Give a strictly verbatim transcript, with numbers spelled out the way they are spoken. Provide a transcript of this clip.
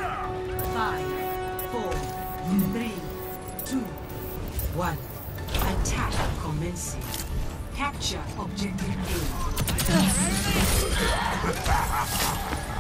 Five, four, three, two, one. Attack commencing. Capture objective A.